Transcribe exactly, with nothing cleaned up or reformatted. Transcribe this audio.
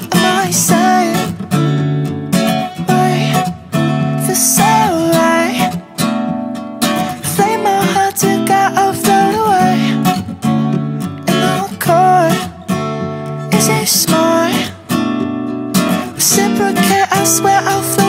am I saying? Wait, feels so right. Flame my heart to get I'll float away. And I'll call, is it smart? Reciprocate, I swear I'll float